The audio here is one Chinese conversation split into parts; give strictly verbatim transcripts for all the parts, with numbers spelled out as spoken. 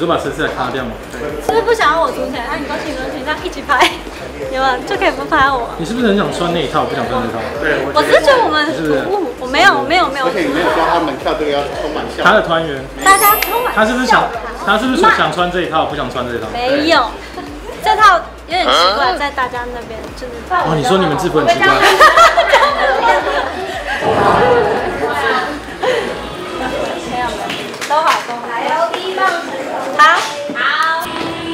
都把陈思雅卡掉吗？ 是不是不想要我出钱？那你高兴高兴，这样一起拍，有吗？就可以不拍我。 你是不是很想穿那一套，不想穿这套？对， 我只是觉得我们我我没有我没有没有。 而且你没有说他们跳这个要充满笑。 他的团员， 大家充满。 他是不是想他是不是想穿这一套，不想穿这一套？ 没有，这套有点奇怪，在大家那边就是。 哦，你说你们制服很奇怪。 都好，都好。还有地方。好。好。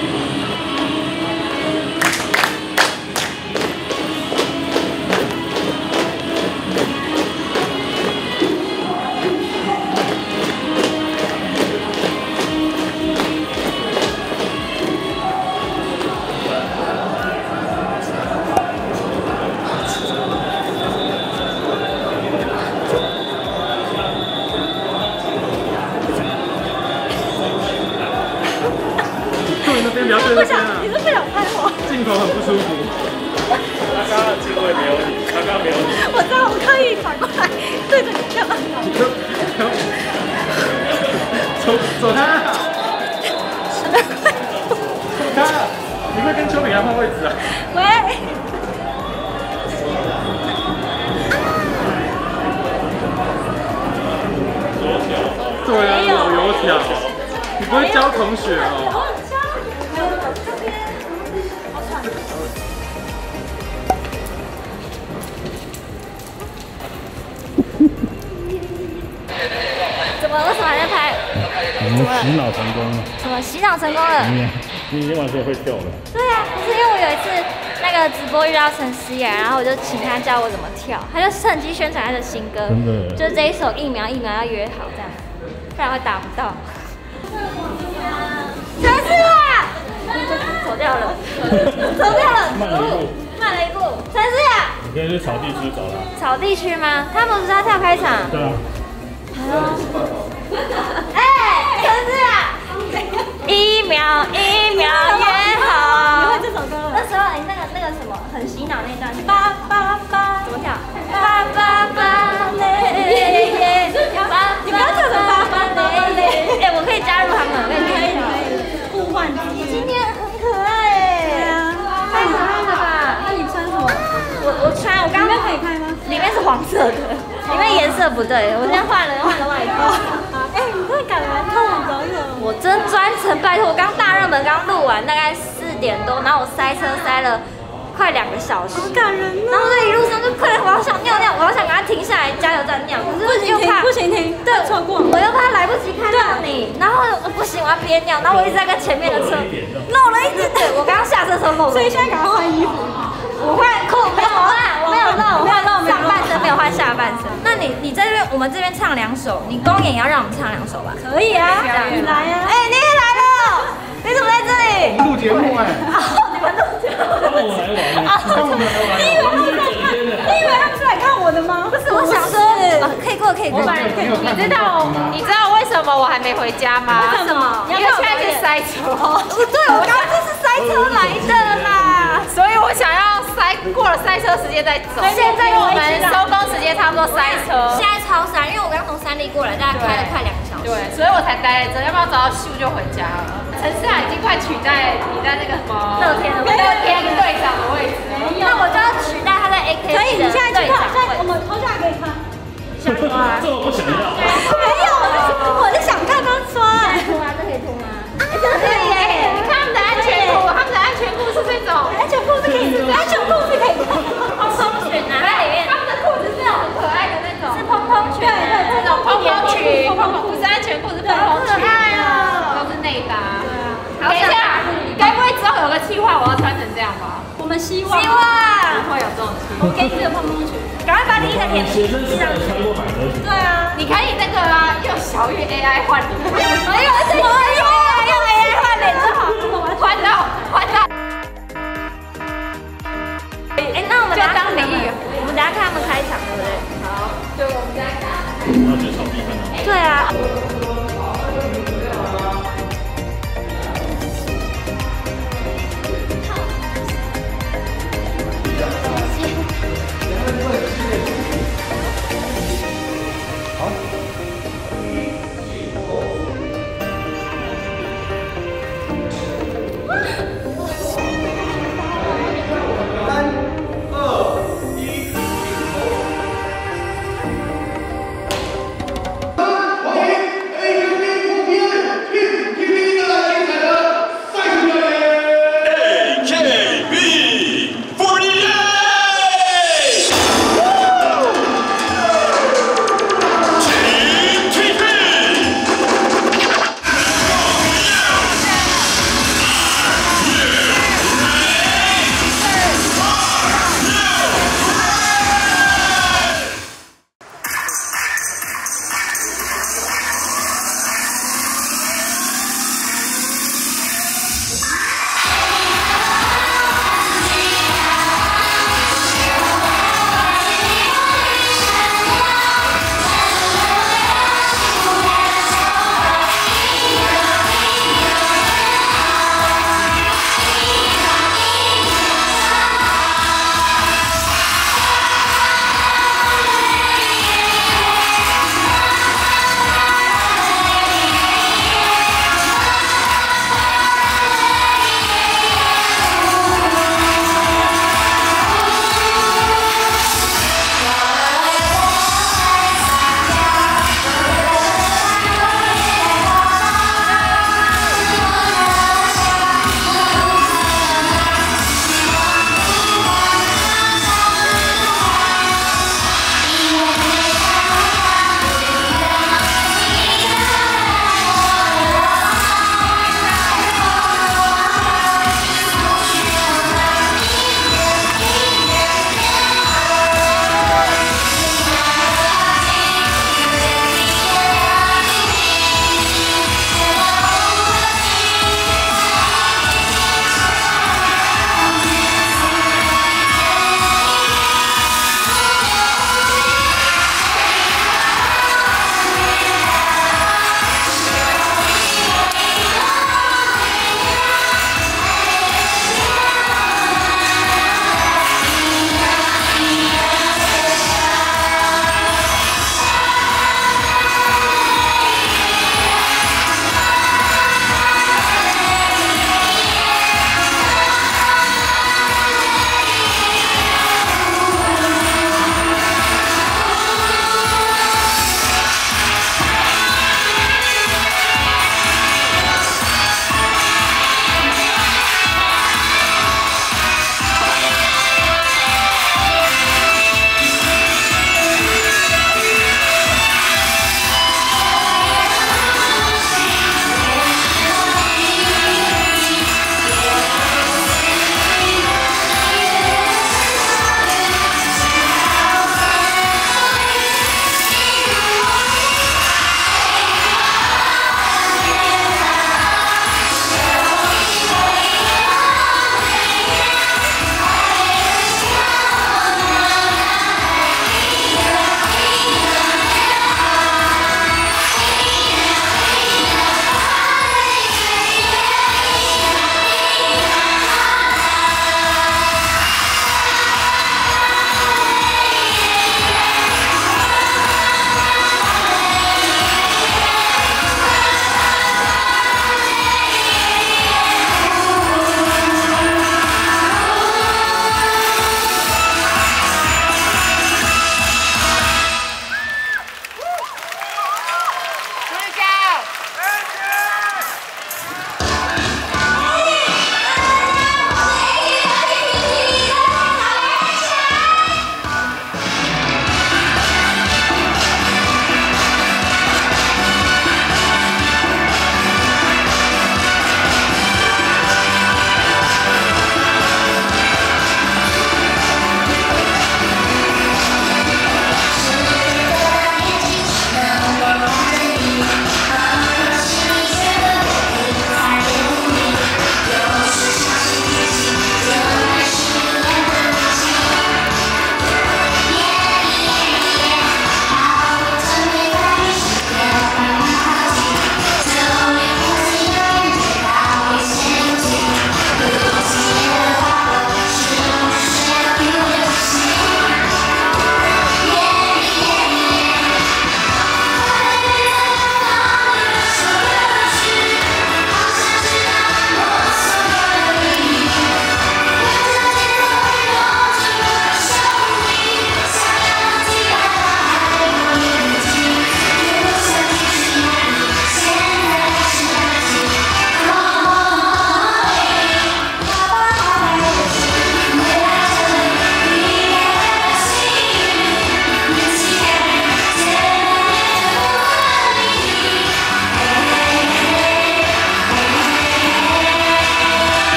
不要对着边啊！ 你是不想拍我？ 镜头很不舒服。 他刚刚的机会没有你，他刚刚没有你。 我知道，我刻意反过来对着你跳。 走走开！走开！你会跟邱炳安换位置啊？ 喂。 对啊，有油条。你不会教同学哦？ 怎么？为什么还在拍？ 我们洗脑成功了。 什么洗脑成功了？ 你你已经完全会跳了。 对啊，不是因为我有一次那个直播遇到陈思雅，然后我就请他教我怎么跳，他就趁机宣传他的新歌， 真的， 就是这一首疫苗疫苗要约好这样，不然会打不到。陈思雅，走掉了，走掉了， 慢了一步， 慢了一步。陈思雅， 你可以去草地区找他。 草地区吗？他不是要跳开场？ 对啊。 哎，陈思雅，一秒一秒约好。你会这首歌了？那时候哎，那个那个什么，很洗脑那段。八八八，怎么跳？八八八嘞耶！你不要跳成八八八嘞！哎，我可以加入他们，我可以可以可以。互换机。你今天很可爱哎。对啊。太可爱了吧？那你穿什么？我我穿，我刚刚可以开吗？里面是黄色的。因为颜色不对，我现在换了换了外套。哎，你真的敢来看我表演？我真专程，拜托，我刚大热门刚录完，大概四点多，然后我塞车塞了快两个小时，好感人啊！然后这一路上就快点，我好想尿尿，我好想给他停下来加油站尿，可是又怕不行停，对，错过，我又怕来不及看到你，然后我不行，我要憋尿，然后我一直在跟前面的车漏了一点点，我刚刚下车的时候漏了，所以现在赶快换衣服。我换裤没有啦，我没有漏，没有漏，上半身没有换下半身。那你你在这边，我们这边唱两首，你公演也要让我们唱两首吧？可以啊，你来呀！哎，你也来了，你怎么在这里？ 录节目哎。 哦，你们录节目。 让我来玩，让我来玩。 你以为他们是来看？你以为他们是来看我的吗？不是，我想说，可以过，可以过。 你知道你知道为什么我还没回家吗？ 为什么？ 因为现在是塞车。 对，我刚刚就是塞车来的啦， 所以我想要塞过了塞车时间再走。现在我们收工时间差不多塞车。 现在超塞，因为我刚从三立过来，大概开了快两个小时。 对，所以我才待在这，要不然早到秀就回家了。陈思雅已经快取代你在那个什么乐天的乐天队长的位置了。 那我就要取代他在 A K。可以，你现在去看，现在我们头下可以穿。 这我不想要。 没有，我是想看他穿。脱啊，这可以脱吗？这可以耶！ 你看他们的安全裤，他们的安全裤是这种， 安全裤是可以，安全裤是可以穿。蓬蓬裙啊，在里面。 他们的裤子是那种很可爱的那种， 是蓬蓬裙，对对， 这种蓬蓬裙，蓬蓬不是安全裤，是蓬蓬裙，都是内搭。对啊。等一下，你该不会之后有个计划，我要穿成这样吧？ 我们希望，希望不会有这种情况。 我给你这个蓬蓬裙，赶快把你一个舔学生时代穿过百褶裙。 对啊， 你可以那个啊，用小玉 A I 换脸。 没有，这个用 A I 用 A I 换脸就好， 换到换到。 哎，那我们就当美女，我们等下看他们开场，对不对？ 好，对，我们在看。 然后去草地看到。 对啊。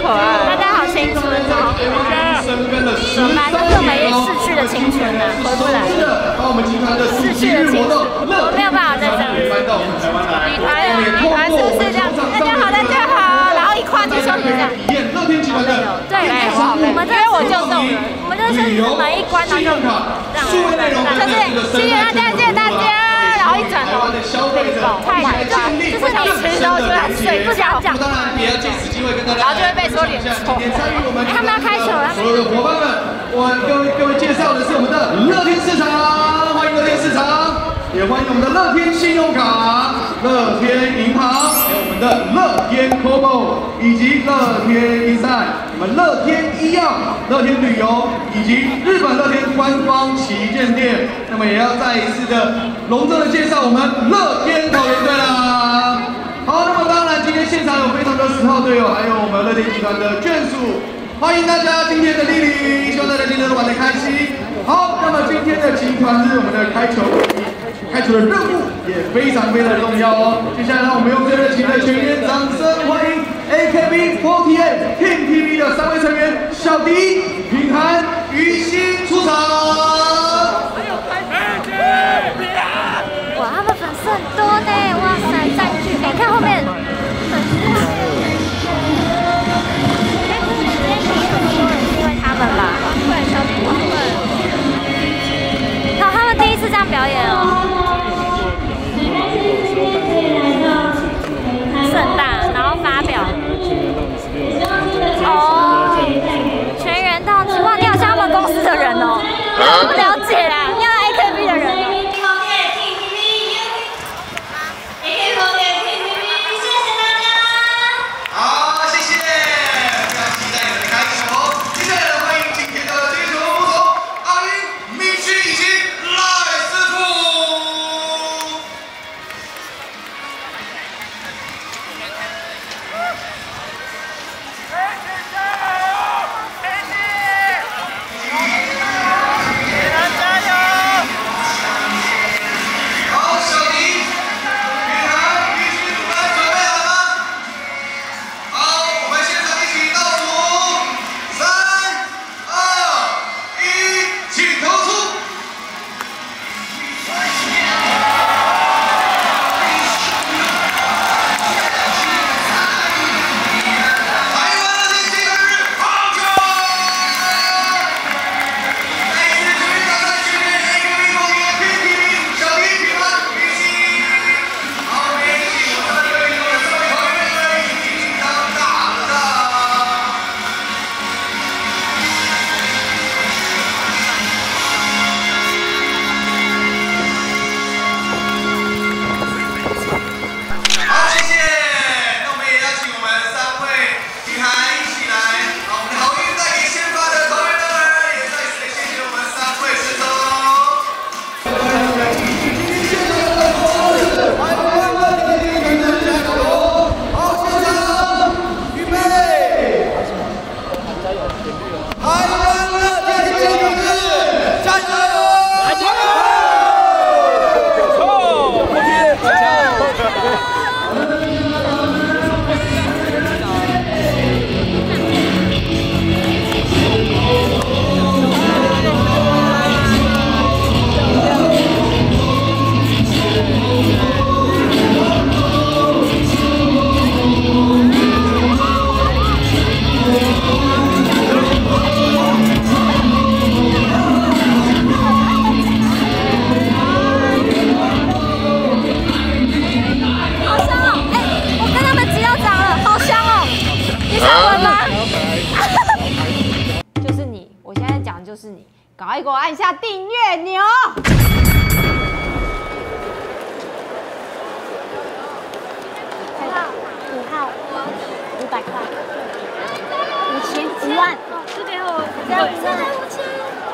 可爱， 大家好青春哦！怎么办？这是我们逝去的青春啊，回不来了。逝去的青春，我没有办法再这样。女团，女团是不是这样？大家好，大家好，然后一跨进休息站。对，我们这边我就这种人，我们就是门一关然后就这样，就是谢谢大家，谢谢大家。然后一转头，太难了，就是你迟到就要睡，不想讲，然后就会被说脸臭。哎，他们要开球了，所有的伙伴们，我各位各位介绍的是我们的乐天市场，欢迎乐天市场，也欢迎我们的乐天信用卡、乐天银行，还有我们的乐天 Kobo 以及乐天一赛，我们乐天医药、乐天旅游以及日本乐天官方旗舰店。那么也要再一次的隆重的介绍我们乐天桃园队啦。好，那么当然今天现场有非常多十号队友，还有我们乐天集团的眷属，欢迎大家今天的莅临，希望大家今天都玩得开心。好，那么今天的集团日我们的开球。开球的任务也非常非常的重要哦。接下来让我们用最热情的全员掌声欢迎 A K B 四十八 Team T V 的三位成员小迪、品涵、于心出场。哇，他们粉丝很多呢！哇塞，占据！你看后面粉丝后面，应该不是今天很多人是因为他们吧？对，小迪他们。好，他们第一次这样表演哦。盛大，然后发表。哦，全员到齐！哇，你好像他们公司的人哦，不了解啦，要 A K B 的人。好，谢谢，非常期待你们的开球。接下来欢迎今天的接球副手阿英、米区以及赖师傅。 就是你，赶快给我按下订阅钮！几号？五号，五百块，五千，五万，这给我，这样五千，五千。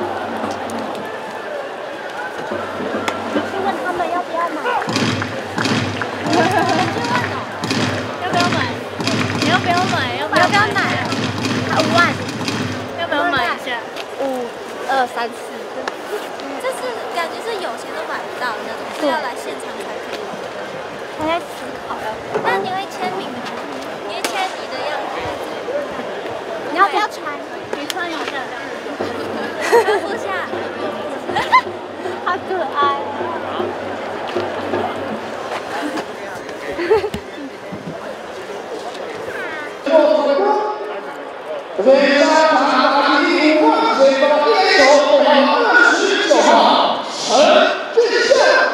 去问他们要不要买？去问哦，要不要买？你要不要买？要不要买？他五万，要不要买一下？五二三四，这是感觉是有钱都买不到的那种，是要来现场才可以。我在思考要，那你会签名吗？你会签你的样子？ 你要不要穿？你穿一下。坐下。好可爱。 北山场第五万水高边手二十九号陈俊胜。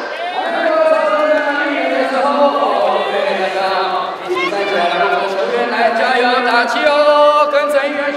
加油打气哦，跟陈元雄。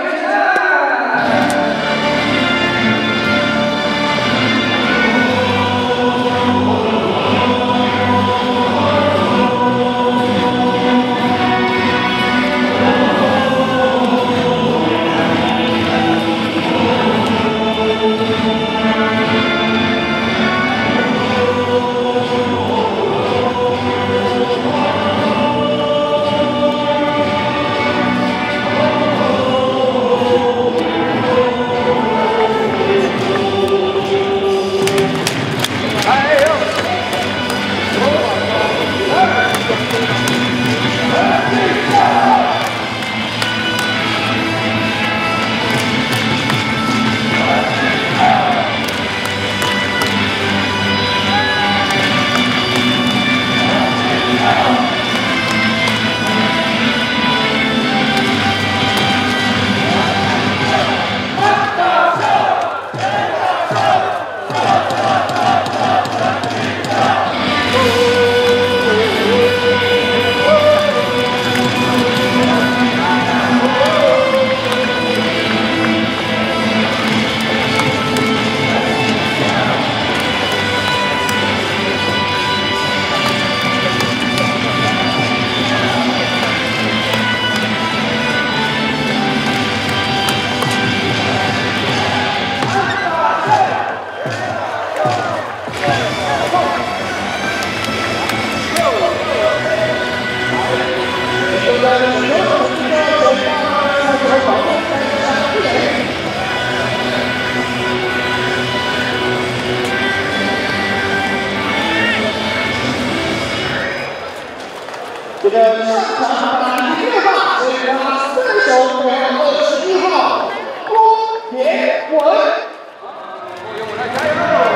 这个上场第六号是他四手的二十一号郭铁文。加油！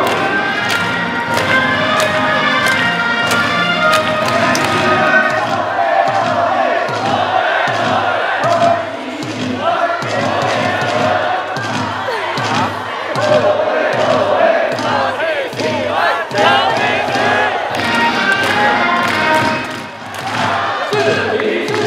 是。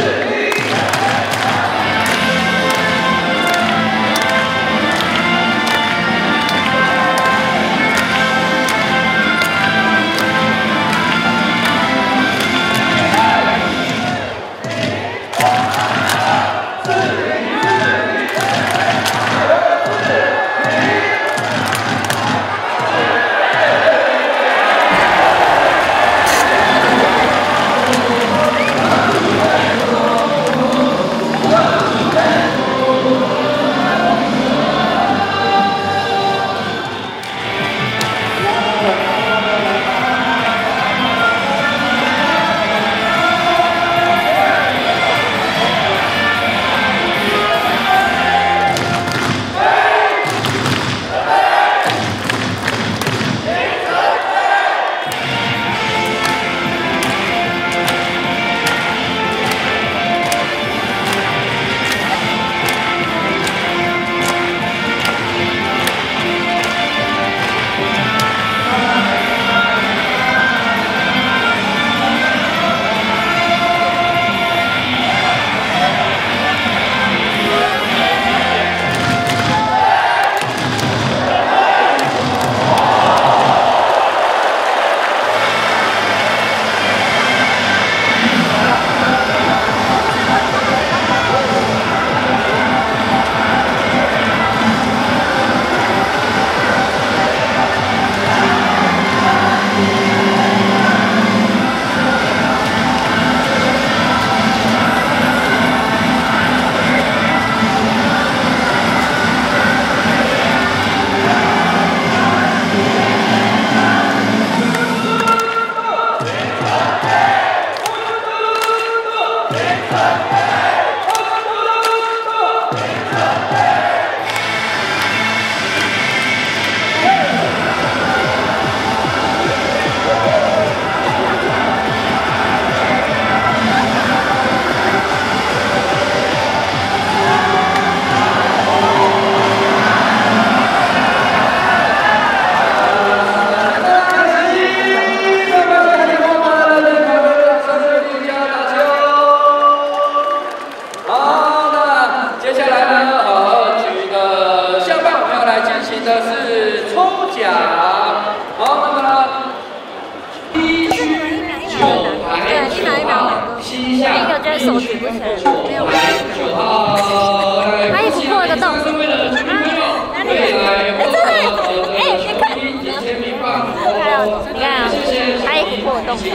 为手举不起来，没有。阿姨琥珀的洞，哪里？哎，真的，哎，你看，看到，你看啊，阿姨琥珀的洞。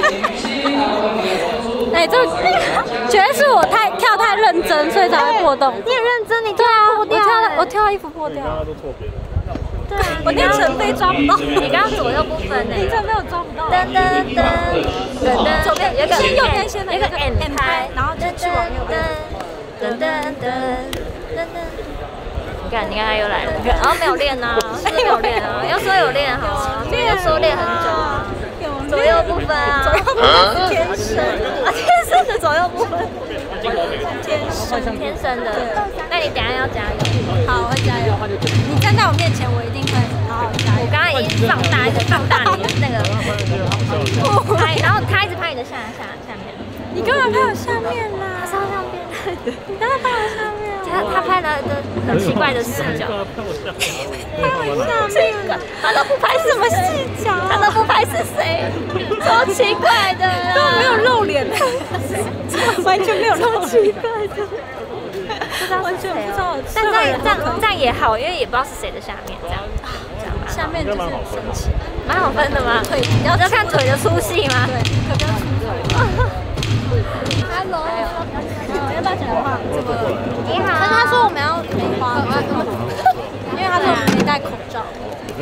哎，这觉得是我太跳太认真，所以才会破洞。你很认真，你跳破掉，我跳了，我跳到衣服破掉。对啊，我练成飞抓不到。你刚刚左右不分呢，你这没有抓不到。噔噔噔噔噔，左边有一个先右边先有一个 M 拍，然后就去往右边。噔噔噔噔噔。你看，你看他又来了，然后没有练啊，是没有练啊，要说有练好啊，要说练很久啊。左右不分啊，左右不分是天生啊，天生的左右不分，天生天生的。那你等下要加油，好，我会加油。你站在我面前，我一定会好好加油。我刚刚已经放大，一直放大你的那个拍，然后他一直拍你的下下下面。你干嘛拍我下面啦？他上上边，你干嘛拍我下面？他他拍了一个很奇怪的视角，拍我下面，他都不拍什么视角，他都不拍是谁，超奇怪的，都没有露脸，完全没有露奇怪的，不知道是谁哦。但这样这样这样也好，因为也不知道是谁的下面，这样这样下面就是神奇，蛮好分的吗？腿，你要看腿的粗细吗？对，可不要粗腿。Hello， 要不要讲话？这个你好。但是他说我们要梅花，因为他说我们没戴口罩。对。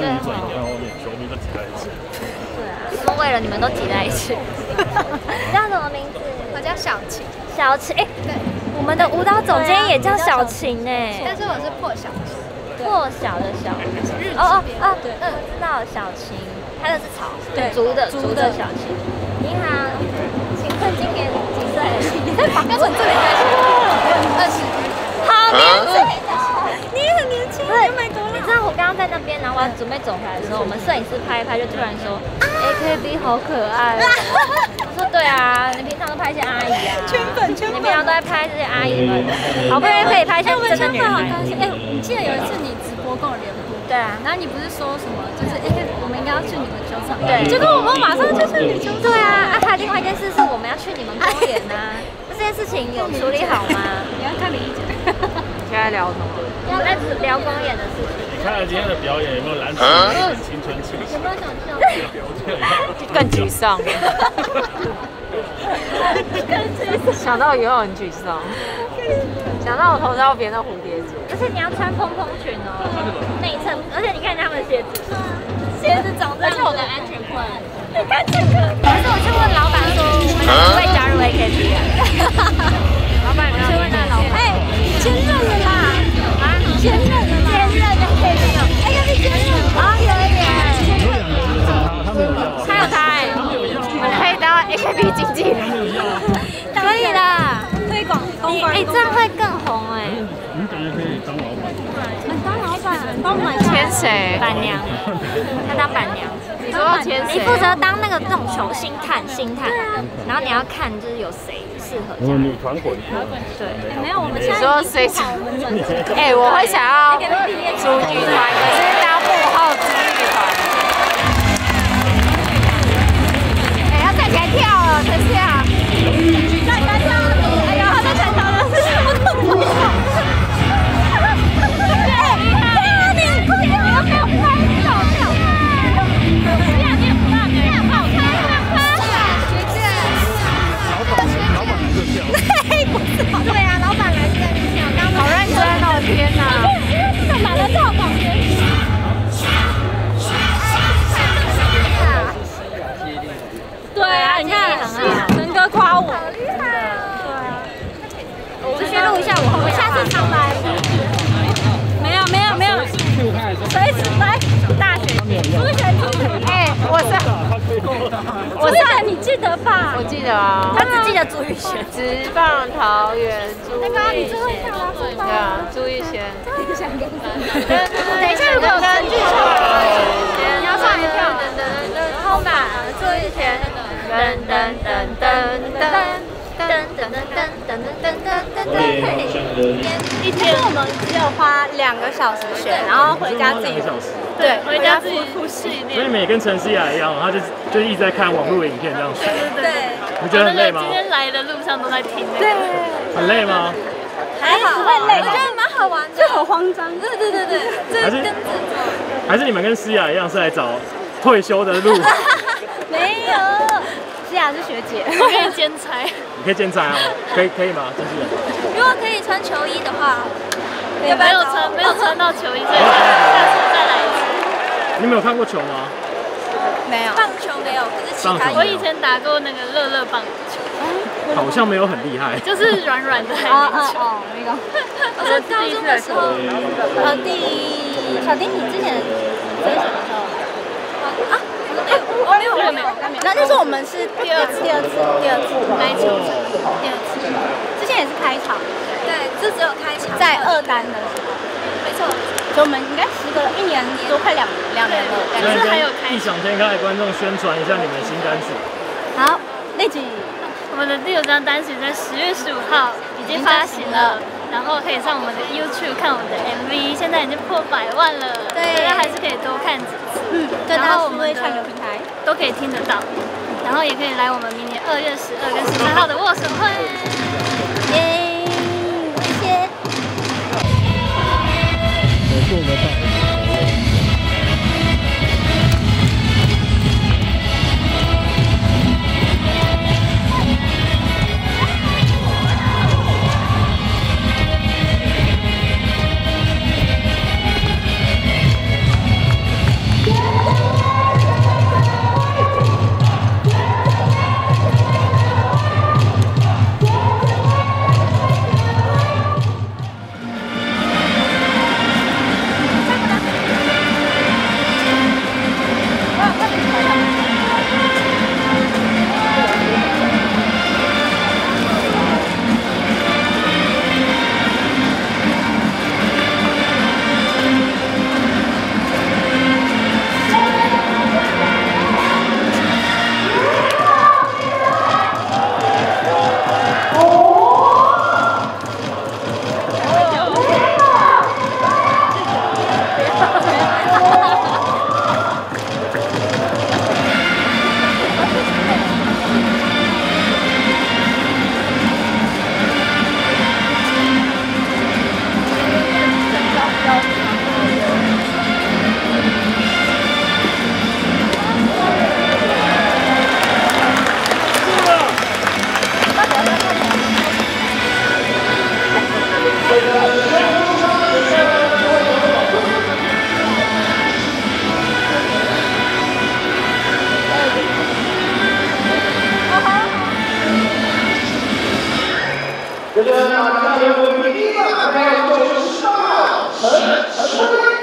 对啊，他们为了你们都挤在一起。你叫什么名字？我叫小晴。小晴，哎，对，我们的舞蹈总监也叫小晴哎。但是我是破晓。破晓的小。哦哦哦，对，嗯，知道小晴，他的是草，对，竹的竹的小晴。你好。今年几岁？要从这里开始。二十。好年轻哦！你也很年轻，你买多了。你知道我刚刚在那边，然后我准备走回来的时候，我们摄影师拍一拍，就突然说 A K B 好可爱。我说对啊，你平常都拍一些阿姨啊，圈粉圈粉，你平常都在拍这些阿姨们，好不容易可以拍一些真的女孩。哎，你记得有一次你直播跟我联播，对啊，然后你不是说什么，就是哎，我们应该要去你们球场，对，结果我们马上就去你球场。对啊，啊，还有另外一件事是我们要去你们公园呐，这件事情有处理好吗？你要看李一姐。现在聊什么？要在聊公演的事情。你看了今天的表演有没有燃起青春气息？有没有想笑？更沮丧。想到以后很沮丧。想到我头上要别的蝴蝶结，而且你要穿蓬蓬裙哦，内衬，而且你看他们的鞋子，鞋子长这样，而且我的安全裤，你看这个。可是我去问老板说，我们会不会加入 A K B 啊？老板，我去问那老板，哎，前任的啦，啊，前任的啦，前任的 A K B 哦 ，A K B 前任啊，有一点，他有他哎，可以当 A K B 经纪人，可以啦。推广公关，哎，这样会更红哎。你等下可以当老板。当老板，当老板签谁？板娘，他当板娘。你说签谁？你负责当那个这种球星探，星探。对啊。然后你要看就是有谁适合。我们女团混。对。没有，我们现在。你说谁？哎，我会想要组女团，可是当幕后之女团。哎，要站起来跳了，等一下。站起来跳。对啊，老板来这边跳，好认真哦！天哪，这个买了多少房间？对啊，你看，能哥夸我，好厉害哦！我先录一下我后面，下次常来。没有没有没有，随时来。大学朱璇朱璇，哎，我是我是你记得吧？我记得啊，他只记得朱玉璇。直棒桃园朱玉璇。你最会跳啊！对啊，朱玉璇。等一下如果有跟剧场，你要上来跳，噔噔噔，然后嘛，朱玉璇，噔噔噔噔噔。噔噔噔噔噔噔噔噔噔！一天我们只有花两个小时学，然后回家自己对，回家自己复习。 所以你们也跟陈思雅一样，他就就一直在看网络影片这样学。 对对对。 你觉得很累吗？ 今天来的路上都在听。 对， 很累吗？ 还好，会累， 我觉得蛮好玩的， 就很慌张。 对对对对，这还是跟着做。 还是你们跟思雅一样是来找退休的路？ 没有，思雅是学姐， 我可以兼差。 你可以兼差啊，可以可以吗？经纪人？ 如果可以穿球衣的话， 要不要没有穿没有穿到球衣，所以下次再来一次。 你们有看过球吗？ 没有， 棒球没有，可是其他我以前打过那个乐乐棒球， 好像没有很厉害， 就是软软的海哦绵球。 哦哦，那个。 我是高中的时候， 呃，第小丁，你之前飞什么时候？ 啊，我没有，我没有， 那那时候我们是第二次，第二次，第二次来球场， 第二次。之前也是开场， 对，就只有开场， 在二单的时候， 没错。 所以我们应该时隔了一年多，快两两年了。 可是还有开异想天开的观众宣传一下你们的新单曲。 好，那集我们的第六张单曲在十月十五号已经发行了，然后可以上我们的 YouTube 看我们的 M V， 现在已经破百万了， 对， 大家还是可以多看几次。 嗯， 然后我们的串流平台都可以听得到，然后也可以来我们明年二月十二跟十三号的握手会。 耶，谢谢。 我们到。 这个马上有我们第一个还有就是十八号陈陈辉。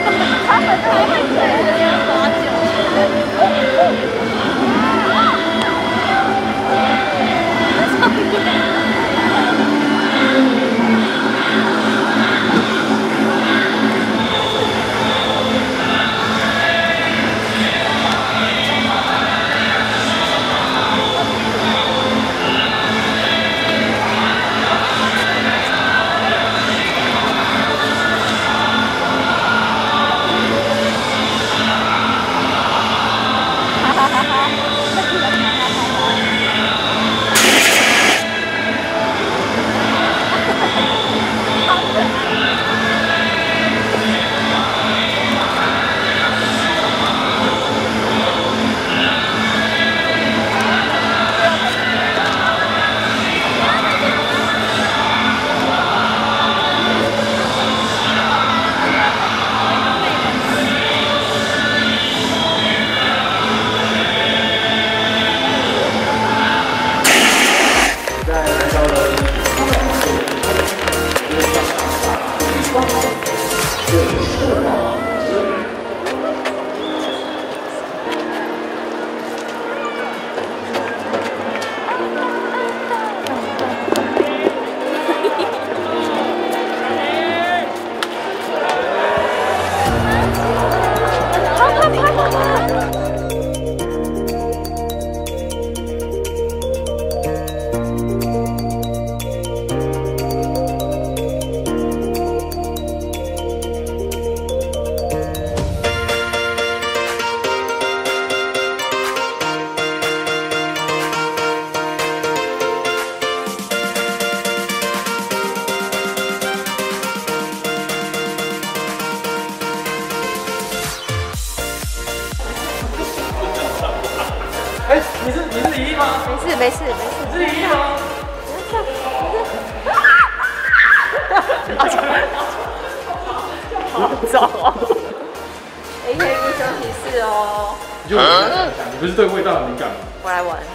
他们还会嘴，这边罚酒。 哎，你是你是李毅吗？ 没事没事没事。 你是李毅吗？ 好糟哦 ！A K B 休息室哦。 你就我你不是对味道很敏感吗？ 我来玩。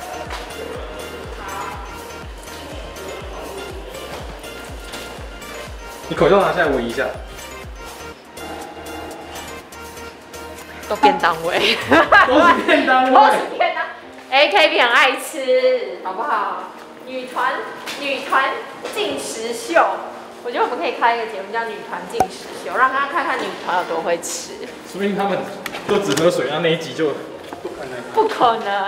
你口罩拿下来闻一下。 都便当味。 都是便当味。 都是便当。A K B 很爱吃，好不好？女团女团进食秀，我觉得我们可以开一个节目叫《女团进食秀》，让大家看看女团有多会吃。 说不定他们都只喝水，那那一集就不可能。 不可能。